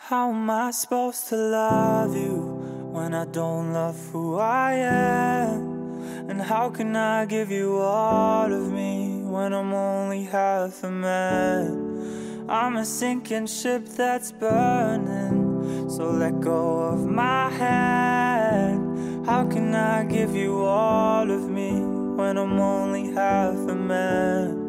How am I supposed to love you when I don't love who I am? And how can I give you all of me when I'm only half a man? I'm a sinking ship that's burning, so let go of my hand. How can I give you all of me when I'm only half a man?